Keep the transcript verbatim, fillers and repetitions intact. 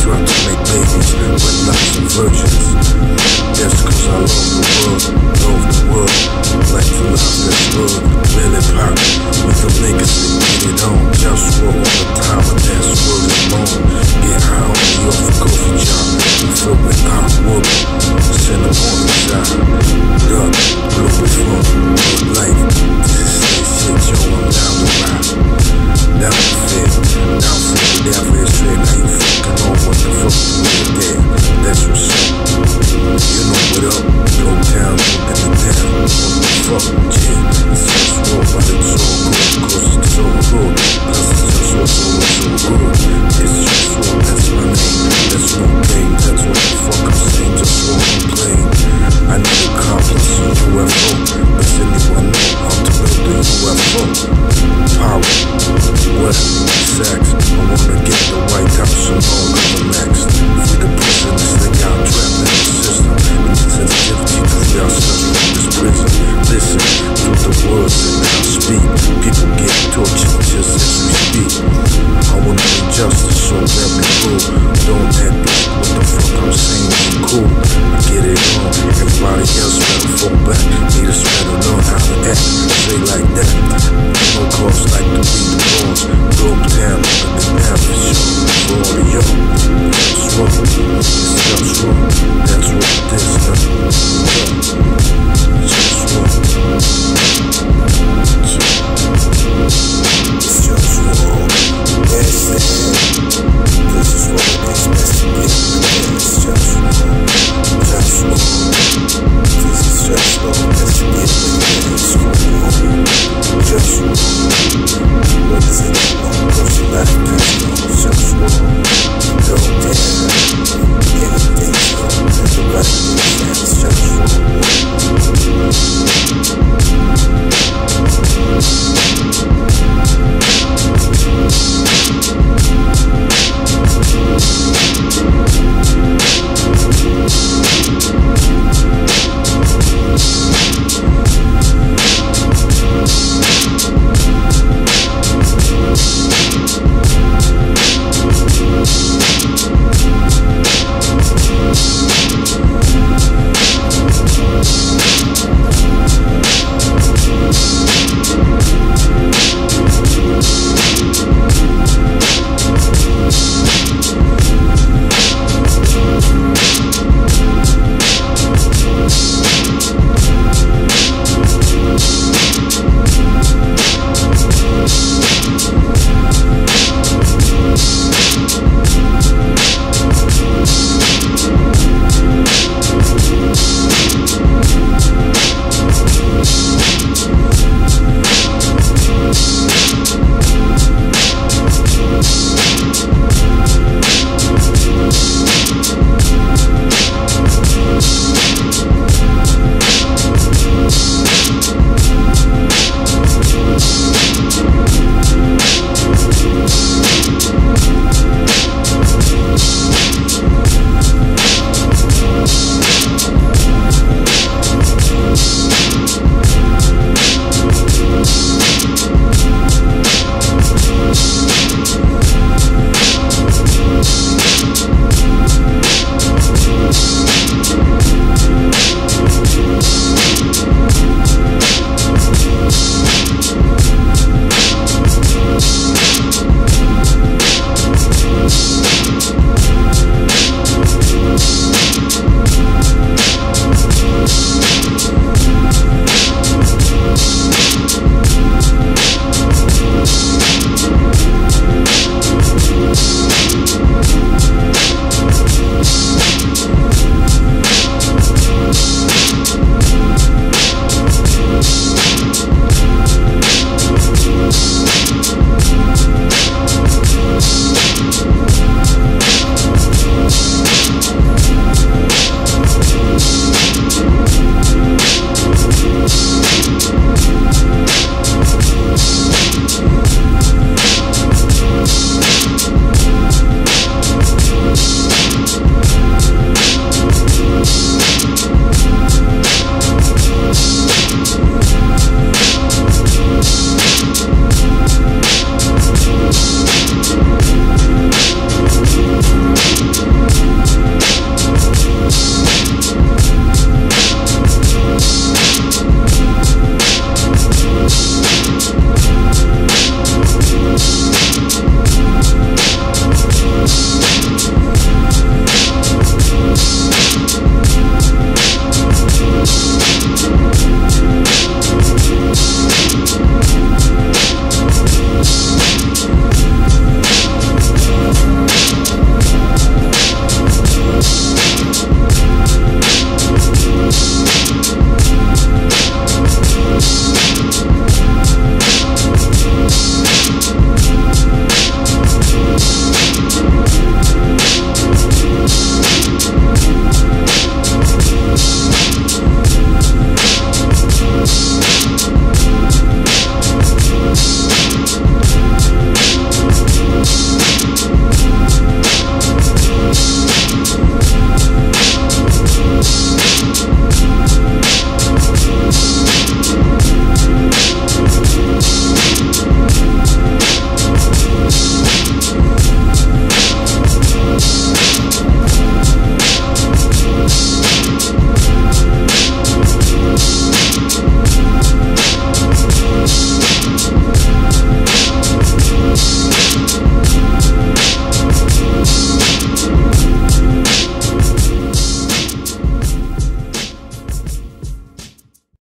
try to make babies, but lots of virgins. That's cause I love the world, love the world. Like to love this world, really pop. With the niggas that get it on. JustWar all the time, and that's word is long. Get high on the off a coffee job. We fill with hot water. Send them on the side. Duck, Globalfirm, good life. This is shit, yo, I'm down the ride. Down the fit, down for the devil is straight. Now you fucking on what the fuck you need there. That's what's up. You know what up, go down, look at the down. What the fuck, yeah.